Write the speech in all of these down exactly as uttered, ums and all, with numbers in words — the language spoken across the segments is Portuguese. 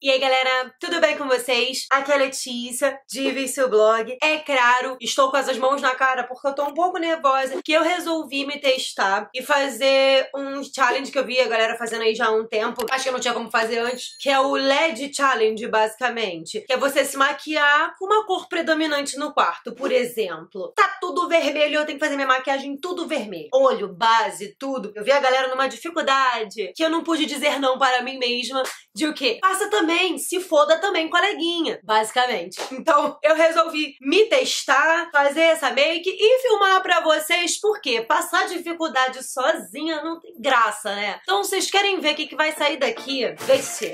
E aí galera, tudo bem com vocês? Aqui é a Letícia, de Vício Blog. É claro, estou com as mãos na cara porque eu tô um pouco nervosa, que eu resolvi me testar e fazer um challenge que eu vi a galera fazendo aí já há um tempo. Acho que eu não tinha como fazer antes, que é o L E D Challenge, basicamente. Que é você se maquiar com uma cor predominante no quarto. Por exemplo, tá tudo vermelho, eu tenho que fazer minha maquiagem tudo vermelho. Olho, base, tudo. Eu vi a galera numa dificuldade que eu não pude dizer não para mim mesma de o quê? Faça também, se foda também, coleguinha, basicamente. Então, eu resolvi me testar, fazer essa make e filmar pra vocês, porque passar dificuldade sozinha não tem graça, né? Então, vocês querem ver o que, que vai sair daqui? Vê se...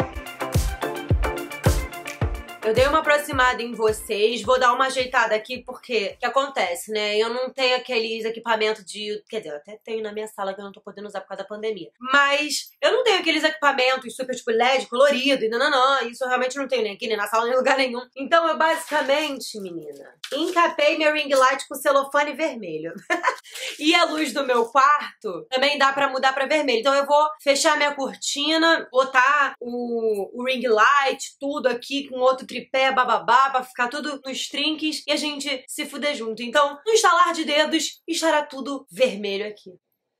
Eu dei uma aproximada em vocês, vou dar uma ajeitada aqui porque o que acontece, né? Eu não tenho aqueles equipamentos de... Quer dizer, eu até tenho na minha sala que eu não tô podendo usar por causa da pandemia. Mas eu não tenho aqueles equipamentos super, tipo, L E D colorido e nananã. Isso eu realmente não tenho nem aqui, nem na sala, nem em lugar nenhum. Então eu basicamente, menina, encapei meu ring light com celofane vermelho. E a luz do meu quarto também dá pra mudar pra vermelho. Então eu vou fechar minha cortina, botar o, o ring light, tudo aqui com outro tripé, bababá, pra ficar tudo nos trinques e a gente se fuder junto. Então, no estalar de dedos, estará tudo vermelho aqui.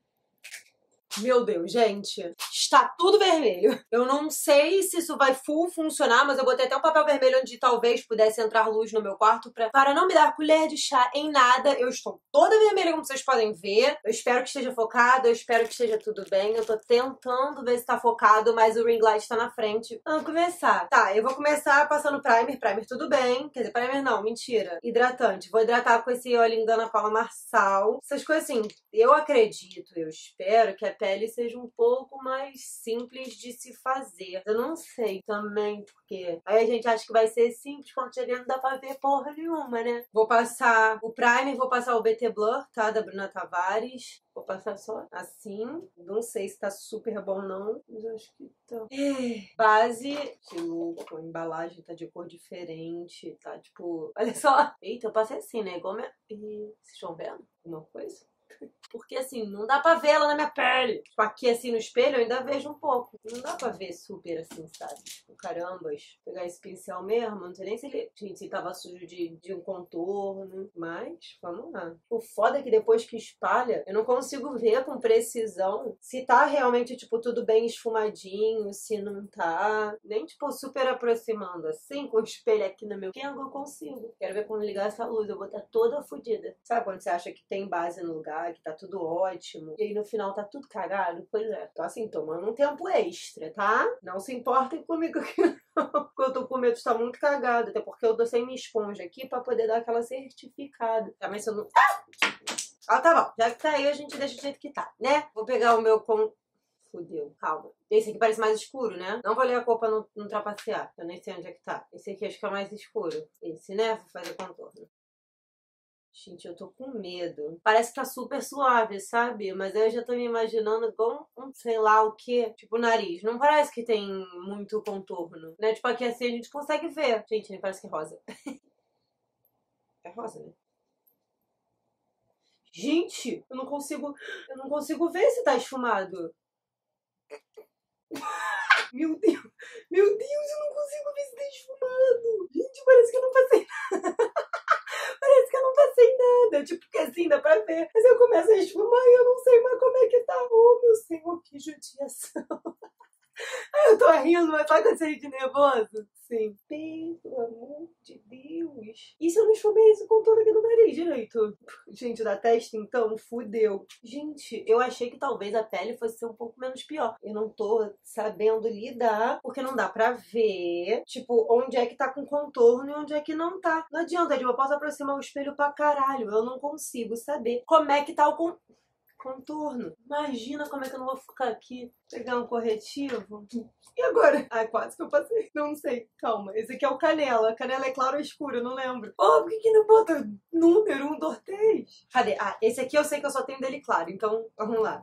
Meu Deus, gente, está tudo vermelho. Eu não sei se isso vai full funcionar, mas eu botei até um papel vermelho onde talvez pudesse entrar luz no meu quarto pra, para não me dar colher de chá em nada. Eu estou toda vermelha, como vocês podem ver. Eu espero que esteja focado, eu espero que esteja tudo bem. Eu tô tentando ver se tá focado, mas o ring light tá na frente. Vamos começar. Tá, eu vou começar passando primer. Primer tudo bem. Quer dizer, primer não, mentira. Hidratante. Vou hidratar com esse olhinho da Ana Paula Marçal. Essas coisas assim, eu acredito, eu espero que a pele seja um pouco mais simples de se fazer. Eu não sei também, porque aí a gente acha que vai ser simples, quando chega não dá pra ver porra nenhuma, né? Vou passar o primer, vou passar o B T Blur, tá? Da Bruna Tavares. Vou passar só assim. Não sei se tá super bom, não. Mas eu acho que tá. É. Base. Que louco. A embalagem tá de cor diferente. Tá tipo... Olha só. Eita, eu passei assim, né? Igual minha... Vocês estão vendo alguma coisa? Porque assim, não dá pra ver ela na minha pele. Tipo, aqui assim no espelho eu ainda vejo um pouco. Não dá pra ver super assim, sabe? Tipo, carambas. Pegar esse pincel mesmo, não sei nem se ele, gente, se tava sujo de, de um contorno. Mas, vamos lá. O foda é que depois que espalha, eu não consigo ver com precisão se tá realmente, tipo, tudo bem esfumadinho, se não tá. Nem, tipo, super aproximando assim, com o espelho aqui no meu quengo, eu consigo. Quero ver quando ligar essa luz, eu vou estar toda fodida. Sabe quando você acha que tem base no lugar, que tá tudo ótimo, e aí no final tá tudo cagado? Pois é. Tô assim, tomando um tempo extra, tá? Não se importem comigo aqui não, porque eu tô com medo de estar muito cagado, até porque eu tô sem minha esponja aqui pra poder dar aquela certificada. Tá, mas se eu não... Ah! Ah, tá bom. Já que tá aí, a gente deixa do jeito que tá, né? Vou pegar o meu com... Fudeu, calma. Esse aqui parece mais escuro, né? Não vou ler a cor pra não, não trapacear. Eu nem sei onde é que tá. Esse aqui acho que é mais escuro. Esse, né? Vou fazer contorno. Gente, eu tô com medo. Parece que tá super suave, sabe? Mas eu já tô me imaginando igual um, sei lá o que. Tipo, o nariz. Não parece que tem muito contorno, né? Tipo, aqui assim a gente consegue ver. Gente, ele parece que é rosa. É rosa, né? Gente, eu não consigo... Eu não consigo ver se tá esfumado. Meu Deus. Meu Deus, eu não consigo ver se tá esfumado. Gente, parece que eu não passei nada. Parece que eu não passei nada, tipo, que assim, dá pra ver. Mas eu começo a esfumar e eu não sei mais como é que tá. Oh, meu Senhor, que judiação. Eu tô rindo, mas sabe quando você ri de nervoso? Sim. Pelo amor de Deus. E se eu não esfumei esse contorno aqui no nariz direito? Gente, da testa, então, fudeu. Gente, eu achei que talvez a pele fosse ser um pouco menos pior. Eu não tô sabendo lidar, porque não dá pra ver, tipo, onde é que tá com contorno e onde é que não tá. Não adianta, tipo, eu posso aproximar o espelho pra caralho. Eu não consigo saber como é que tá o contorno. Contorno. Imagina como é que eu não vou ficar aqui. Pegar um corretivo. E agora? Ai, quase que eu passei. Não sei. Calma. Esse aqui é o canela. Canela é claro ou escuro? Eu não lembro. Oh, por que que não bota número um, dois, três? Cadê? Ah, esse aqui eu sei que eu só tenho dele claro. Então, vamos lá.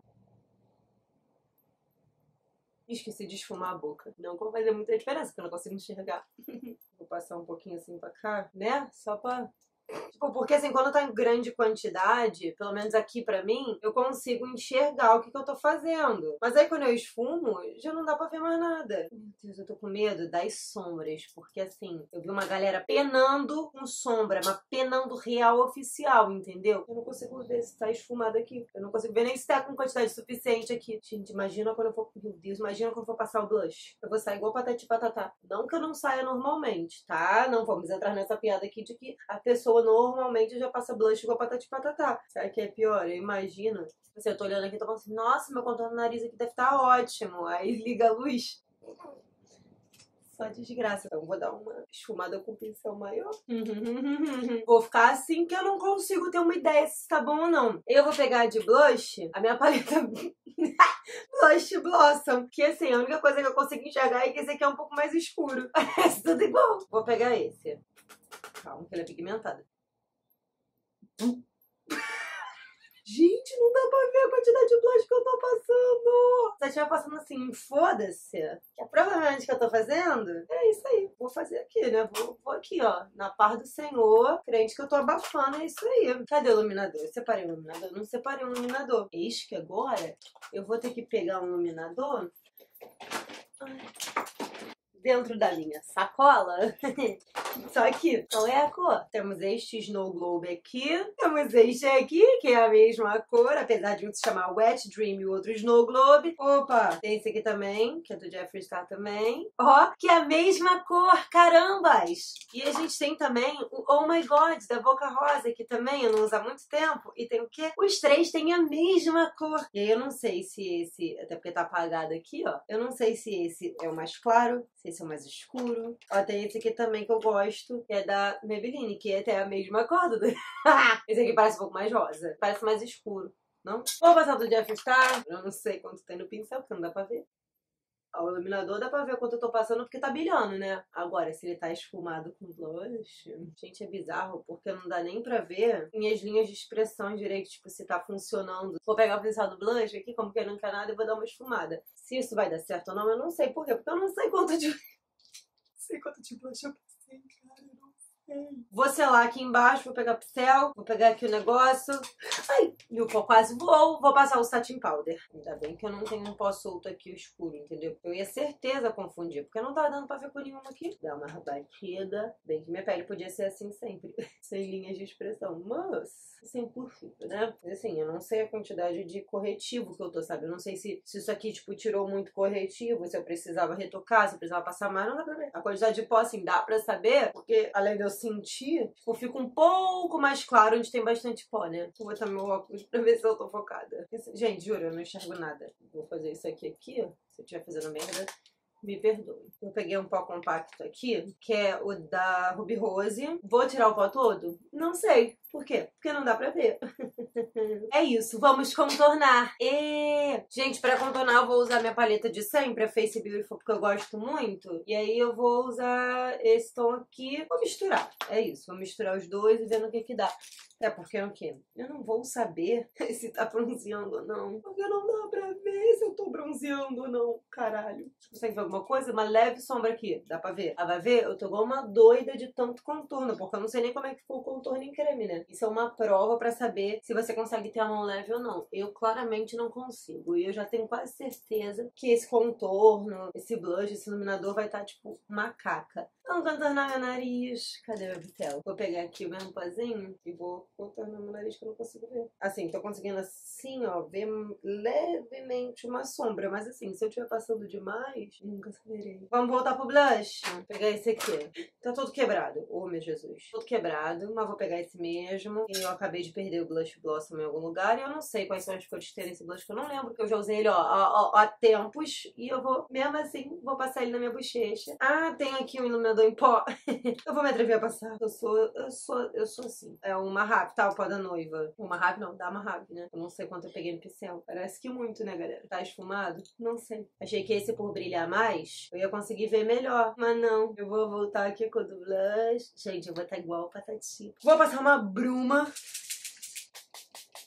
Esqueci de esfumar a boca. Não vai fazer muita diferença, porque eu não consigo enxergar. Vou passar um pouquinho assim pra cá, né? Só pra... Tipo, porque assim, quando tá em grande quantidade, pelo menos aqui pra mim, eu consigo enxergar o que, que eu tô fazendo. Mas aí quando eu esfumo, já não dá pra ver mais nada. Meu Deus, eu tô com medo das sombras, porque assim, eu vi uma galera penando com sombra, mas penando real oficial, entendeu? Eu não consigo ver se tá esfumado aqui. Eu não consigo ver nem se tá com quantidade suficiente aqui. Gente, imagina quando eu for... Meu Deus, imagina quando eu for passar o blush. Eu vou sair igual patati patatá. Não que eu não saia normalmente, tá? Não vamos entrar nessa piada aqui de que a pessoa normalmente já passa blush igual patati patatá. Será que é pior? Eu imagino. Assim, eu tô olhando aqui e tô falando assim, nossa, meu contorno do nariz aqui deve estar ótimo. Aí liga a luz. Só desgraça. Então vou dar uma esfumada com pincel maior. Vou ficar assim que eu não consigo ter uma ideia se tá bom ou não. Eu vou pegar de blush a minha paleta Blush Blossom. Que assim, a única coisa que eu consigo enxergar é que esse aqui é um pouco mais escuro. Parece tudo igual. Vou pegar esse. Calma, que ele é pigmentado. Gente, não dá pra ver a quantidade de blush que eu tô passando. Se eu estiver passando assim, foda-se, que é provavelmente que eu tô fazendo, é isso aí. Vou fazer aqui, né? Vou, vou aqui, ó, na paz do Senhor, crente que eu tô abafando, é isso aí. Cadê o iluminador? Eu separei o iluminador? Eu não separei o iluminador. Eis que agora eu vou ter que pegar um iluminador dentro da minha sacola. Só que, qual é a cor? Temos este Snow Globe aqui. Temos este aqui, que é a mesma cor, apesar de um se chamar Wet Dream e o outro Snow Globe. Opa, tem esse aqui também, que é do Jeffree Star também. Ó, que é a mesma cor, carambas! E a gente tem também o Oh My God, da Boca Rosa, que também eu não uso há muito tempo. E tem o quê? Os três têm a mesma cor. E aí eu não sei se esse, até porque tá apagado aqui, ó. Eu não sei se esse é o mais claro, se esse é o mais escuro. Ó, tem esse aqui também que eu gosto. Que é da Maybelline, que é até a mesma cor do... Esse aqui parece um pouco mais rosa. Parece mais escuro, não? Vou passar do Jeffree Star. Eu não sei quanto tem no pincel, porque não dá pra ver. Ó, o iluminador dá pra ver quanto eu tô passando, porque tá brilhando, né? Agora, se ele tá esfumado com blush... Gente, é bizarro, porque não dá nem pra ver minhas linhas de expressão direito, tipo, se tá funcionando. Vou pegar o pincel do blush aqui, como que não quer nada, e vou dar uma esfumada. Se isso vai dar certo ou não, eu não sei por quê. Porque eu não sei quanto de... não sei quanto de blush eu passei, cara, eu não sei. Vou selar aqui embaixo, vou pegar o pincel, vou pegar aqui o negócio. Ai, e o pó quase voou. Vou passar o satin powder. Ainda bem que eu não tenho um pó solto aqui, o escuro, entendeu? Eu ia certeza confundir, porque não tava dando pra ver cor nenhuma aqui. Dá uma batida. Bem que minha pele podia ser assim sempre, sem linhas de expressão, mas sem perfeito, né? Mas assim, eu não sei a quantidade de corretivo que eu tô, sabe? Eu não sei se, se isso aqui, tipo, tirou muito corretivo, se eu precisava retocar, se eu precisava passar mais, não dá pra ver. A quantidade de pó, assim, dá pra saber, porque além de eu sentir, tipo, fica um pouco mais claro onde tem bastante pó, né? Vou botar meu óculos pra ver se eu tô focada. Gente, juro, eu não enxergo nada. Vou fazer isso aqui aqui, ó. Se eu estiver fazendo merda, me perdoe. Eu peguei um pó compacto aqui, que é o da Ruby Rose. Vou tirar o pó todo? Não sei. Por quê? Porque não dá pra ver. É isso, vamos contornar. E... gente, pra contornar eu vou usar minha paleta de sempre, a Face Beautiful, porque eu gosto muito. E aí eu vou usar esse tom aqui. Vou misturar. É isso, vou misturar os dois e vendo o que que dá. É porque o quê? Eu não vou saber se tá bronzeando ou não. Porque não dá pra ver se eu tô bronzeando ou não. Caralho. Você consegue ver alguma coisa? Uma leve sombra aqui. Dá pra ver? Ah, vai ver? Eu tô igual uma doida de tanto contorno, porque eu não sei nem como é que ficou o contorno em creme, né? Isso é uma prova pra saber se você consegue ter a mão leve ou não. Eu claramente não consigo. E eu já tenho quase certeza que esse contorno, esse blush, esse iluminador vai estar, tipo, macaca. Vamos contornar meu nariz. Cadê meu pincel? Vou pegar aqui o mesmo pozinho e vou contornar meu nariz que eu não consigo ver. Assim, tô conseguindo assim, ó, ver levemente uma sombra. Mas assim, se eu estiver passando demais, nunca saberei. Vamos voltar pro blush? Vou pegar esse aqui. Tá todo quebrado. Oh, meu Jesus. Todo quebrado, mas vou pegar esse mesmo. E eu acabei de perder o Blush Blossom em algum lugar. E eu não sei quais são as cores que tem nesse blush, que eu não lembro. Porque eu já usei ele, ó, ó, ó, há tempos. E eu vou, mesmo assim, vou passar ele na minha bochecha. Ah, tem aqui um iluminador em pó. Eu vou me atrever a passar. Eu sou, eu sou, eu sou assim. É uma Mahab, tá? O pó da noiva. Uma Mahab não, da Mahab, né? Eu não sei quanto eu peguei no pincel. Parece que muito, né, galera? Tá esfumado? Não sei. Achei que esse, por brilhar mais, eu ia conseguir ver melhor. Mas não. Eu vou voltar aqui com o do blush. Gente, eu vou estar igual o Patati. Vou passar uma bruma.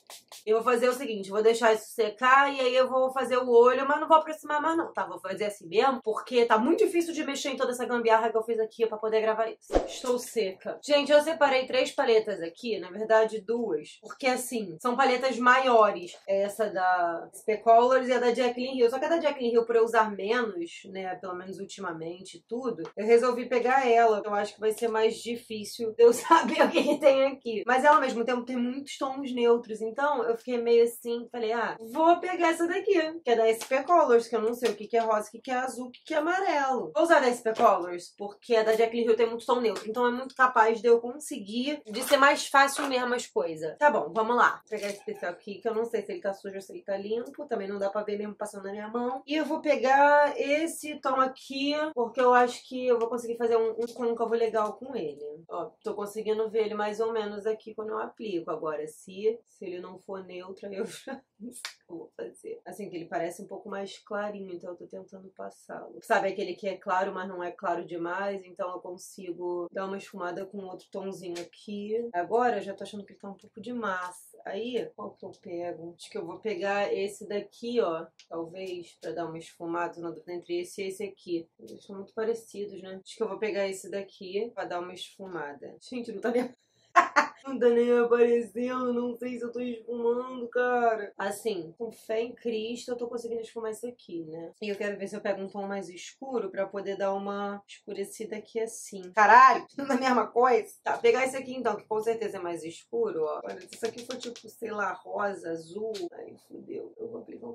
Eu vou fazer o seguinte, vou deixar isso secar e aí eu vou fazer o olho, mas não vou aproximar mais não, tá? Vou fazer assim mesmo, porque tá muito difícil de mexer em toda essa gambiarra que eu fiz aqui pra poder gravar isso. Estou seca. Gente, eu separei três paletas aqui, na verdade duas, porque assim, são paletas maiores. Essa da Specolors e a da Jaclyn Hill. Só que a da Jaclyn Hill, por eu usar menos, né, pelo menos ultimamente, tudo, eu resolvi pegar ela. Eu acho que vai ser mais difícil de eu saber o que, que tem aqui. Mas ela, ao mesmo tempo, tem muitos tons neutros. Então, eu fiquei meio assim, falei, ah, vou pegar essa daqui, que é da Specolors, que eu não sei o que, que é rosa, o que, que é azul, o que, que é amarelo. Vou usar da Specolors, porque a da Jaclyn Hill tem muito tom neutro. Então, é muito capaz de eu conseguir, de ser mais fácil mesmo as coisas. Tá bom, vamos lá. Vou pegar esse pincel aqui, que eu não sei se ele tá sujo ou se ele tá limpo. Também não dá pra ver mesmo passando na minha mão. E eu vou pegar esse tom aqui, porque eu acho que eu vou conseguir fazer um, um côncavo legal com ele. Ó, tô conseguindo ver ele mais ou menos aqui quando eu aplico. Agora, se, se ele não for neutro, eu já não sei o que eu vou fazer. Assim, que ele parece um pouco mais clarinho, então eu tô tentando passá-lo. Sabe aquele que é claro, mas não é claro demais? Então eu consigo dar uma esfumada com outro tomzinho aqui. Agora eu já tô achando que ele tá um pouco de massa. Aí, qual que eu pego? Acho que eu vou pegar esse daqui, ó. Talvez, pra dar uma esfumada na dúvida entre esse e esse aqui. Eles são muito parecidos, né? Acho que eu vou pegar esse daqui pra dar uma esfumada. Gente, não tá nem... Não tá nem aparecendo, não sei se eu tô esfumando, cara. Assim, com fé em Cristo, eu tô conseguindo esfumar isso aqui, né? E eu quero ver se eu pego um tom mais escuro pra poder dar uma escurecida aqui assim. Caralho, não é a mesma coisa? Tá, pegar esse aqui então, que com certeza é mais escuro, ó. Olha, se isso aqui for tipo, sei lá, rosa, azul, aí fudeu. Eu vou aplicar um...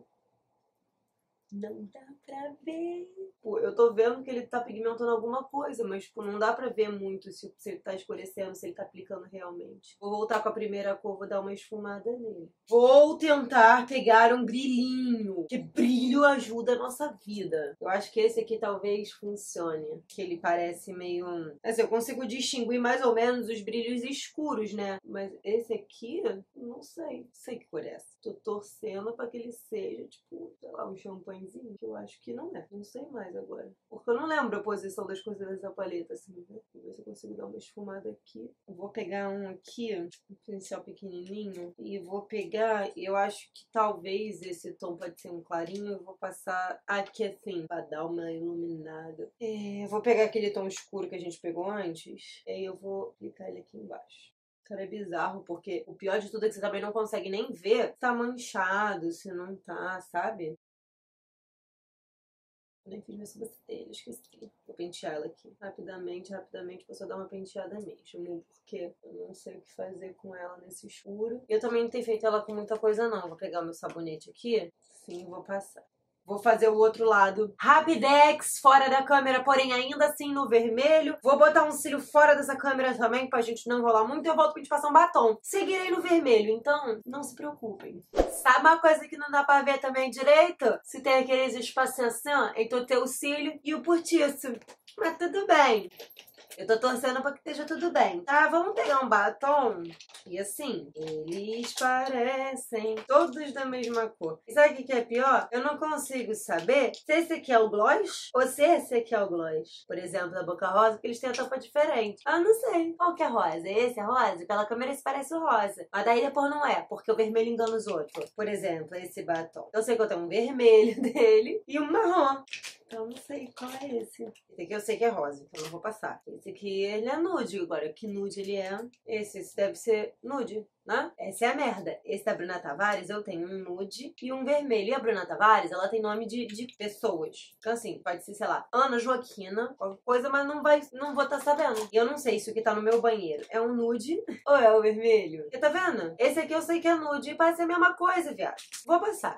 Não dá pra ver. Pô, eu tô vendo que ele tá pigmentando alguma coisa, mas tipo, não dá pra ver muito se, se ele tá escurecendo, se ele tá aplicando realmente. Vou voltar com a primeira cor, vou dar uma esfumada nele. Vou tentar pegar um brilhinho, que brilho ajuda a nossa vida. Eu acho que esse aqui talvez funcione, que ele parece meio... Assim, eu consigo distinguir mais ou menos os brilhos escuros, né? Mas esse aqui, não sei. Não sei que cor é essa. Tô torcendo pra que ele seja, tipo, sei lá, um champanhe. Que eu acho que não é. Não sei mais agora. Porque eu não lembro a posição das coisas dessa paleta, assim, né? Vou ver se eu consigo dar uma esfumada aqui. Eu vou pegar um aqui, um pincel pequenininho, e vou pegar, eu acho que talvez esse tom pode ser um clarinho, eu vou passar aqui assim, pra dar uma iluminada. É, eu vou pegar aquele tom escuro que a gente pegou antes, e aí eu vou aplicar ele aqui embaixo. Cara, é bizarro, porque o pior de tudo é que você também não consegue nem ver se tá manchado, se não tá, sabe? Eu nem fiz minha sobrancelha, esqueci. Vou pentear ela aqui. Rapidamente, rapidamente, vou só dar uma penteada mesmo. Porque eu não sei o que fazer com ela nesse escuro. Eu também não tenho feito ela com muita coisa, não. Vou pegar o meu sabonete aqui. Sim, vou passar. Vou fazer o outro lado. Rapidex, fora da câmera, porém ainda assim no vermelho. Vou botar um cílio fora dessa câmera também, pra gente não enrolar muito. E eu volto pra gente passar um batom. Seguirei no vermelho, então não se preocupem. Sabe uma coisa que não dá pra ver também direito? Se tem aqueles espacinhos assim, ó, entre o teu cílio e o postiço. Mas tudo bem. Eu tô torcendo pra que esteja tudo bem. Tá, vamos pegar um batom. E assim, eles parecem todos da mesma cor. E sabe o que é pior? Eu não consigo saber se esse aqui é o gloss ou se esse aqui é o gloss. Por exemplo, da Boca Rosa, porque eles têm a tampa diferente. Ah, eu não sei. Qual que é rosa? Esse é rosa? Pela câmera esse parece o rosa. Mas daí depois não é, porque o vermelho engana os outros. Por exemplo, esse batom. Eu sei que eu tenho um vermelho dele e um marrom. Então, não sei qual é esse. Esse aqui eu sei que é rosa, então não vou passar. Esse aqui, ele é nude. Agora, que nude ele é? Esse, esse deve ser nude, né? Essa é a merda. Esse da Bruna Tavares, eu tenho um nude e um vermelho. E a Bruna Tavares, ela tem nome de, de pessoas. Então, assim, pode ser, sei lá, Ana Joaquina, qualquer coisa, mas não, vai, não vou estar tá sabendo. E eu não sei se o que tá no meu banheiro é um nude ou é o vermelho. E tá vendo? Esse aqui eu sei que é nude e parece a mesma coisa, viado. Vou passar.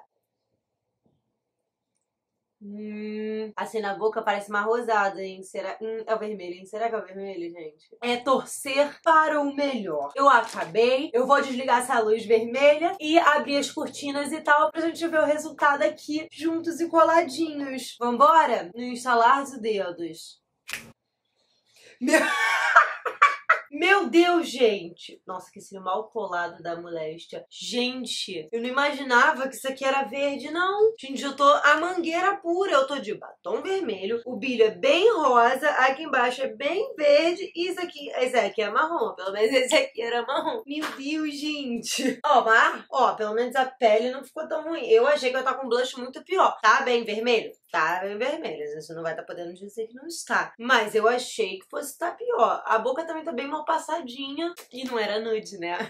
Hum, assim na boca parece mais rosada, hein? Será? Hum, é o vermelho, hein? Será que é o vermelho, gente? É torcer para o melhor. Eu acabei, eu vou desligar essa luz vermelha e abrir as cortinas e tal pra gente ver o resultado aqui juntos e coladinhos. Vambora? No instalar dos dedos. Meu... Meu Deus, gente! Nossa, que cílio mal colado da moléstia. Gente, eu não imaginava que isso aqui era verde, não. Gente, eu tô a mangueira pura. Eu tô de batom vermelho, o brilho é bem rosa, aqui embaixo é bem verde e isso aqui, esse aqui é marrom. Pelo menos esse aqui era marrom. Meu Deus, gente. Ó, mas, ó, pelo menos a pele não ficou tão ruim. Eu achei que eu tava com um blush muito pior. Tá bem vermelho? Tá bem vermelho. Você não vai estar tá podendo dizer que não está. Mas eu achei que fosse estar pior. A boca também tá bem mal passadinha. E não era nude, né?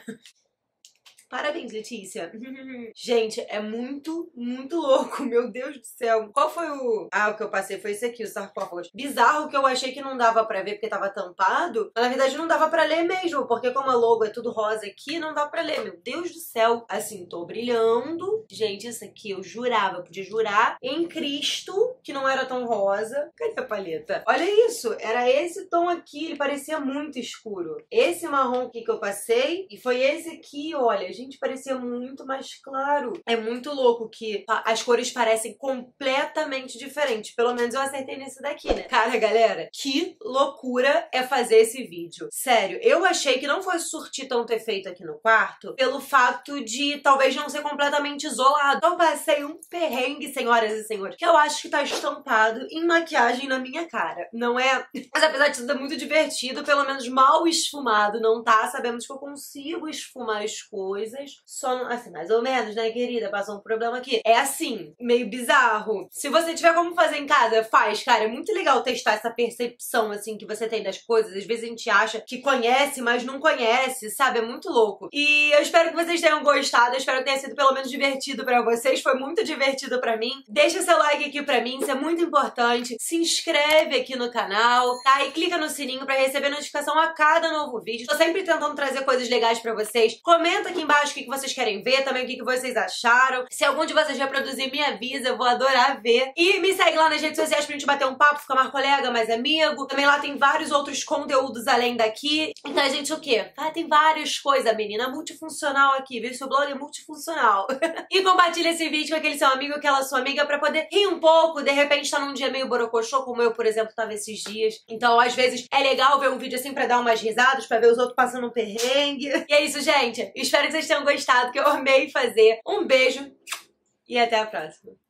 Parabéns, Letícia. Gente, é muito, muito louco. Meu Deus do céu. Qual foi o... Ah, o que eu passei foi esse aqui, o sarcófago. Bizarro que eu achei que não dava pra ver porque tava tampado. Mas, na verdade, não dava pra ler mesmo. Porque como a logo é tudo rosa aqui, não dá pra ler. Meu Deus do céu. Assim, tô brilhando. Gente, isso aqui eu jurava, eu podia jurar em Cristo que não era tão rosa. Cadê a paleta? Olha isso. Era esse tom aqui. Ele parecia muito escuro. Esse marrom aqui que eu passei. E foi esse aqui, olha. Gente, parecia muito mais claro. É muito louco que as cores parecem completamente diferentes. Pelo menos eu acertei nesse daqui, né? Cara, galera, que loucura é fazer esse vídeo. Sério, eu achei que não fosse surtir tanto efeito aqui no quarto pelo fato de talvez não ser completamente isolado. Então passei um perrengue, senhoras e senhores, que eu acho que tá estampado em maquiagem na minha cara. Não é? Mas apesar de tudo muito divertido, pelo menos mal esfumado não tá. Sabemos que eu consigo esfumar as coisas. Só, assim, mais ou menos, né, querida? Passou um problema aqui. É assim, meio bizarro. Se você tiver como fazer em casa, faz, cara. É muito legal testar essa percepção, assim, que você tem das coisas. Às vezes a gente acha que conhece, mas não conhece, sabe? É muito louco. E eu espero que vocês tenham gostado. Eu espero que tenha sido pelo menos divertido pra vocês. Foi muito divertido pra mim. Deixa seu like aqui pra mim, isso é muito importante. Se inscreve aqui no canal, tá? E clica no sininho pra receber notificação a cada novo vídeo. Tô sempre tentando trazer coisas legais pra vocês. Comenta aqui embaixo o que vocês querem ver, também o que vocês acharam. Se algum de vocês vai produzir, me avisa, eu vou adorar ver. E me segue lá nas redes sociais pra gente bater um papo, ficar mais colega, mais amigo. Também lá tem vários outros conteúdos além daqui. Então a gente o quê? Ah, tem várias coisas, menina. Multifuncional aqui, viu? Seu blog é multifuncional. E compartilha esse vídeo com aquele seu amigo, aquela sua amiga, pra poder rir um pouco. De repente tá num dia meio borocochô, como eu, por exemplo, tava esses dias. Então, às vezes, é legal ver um vídeo assim pra dar umas risadas, pra ver os outros passando um perrengue. E é isso, gente. Espero que vocês tenham gostado, que eu amei fazer. Um beijo e até a próxima.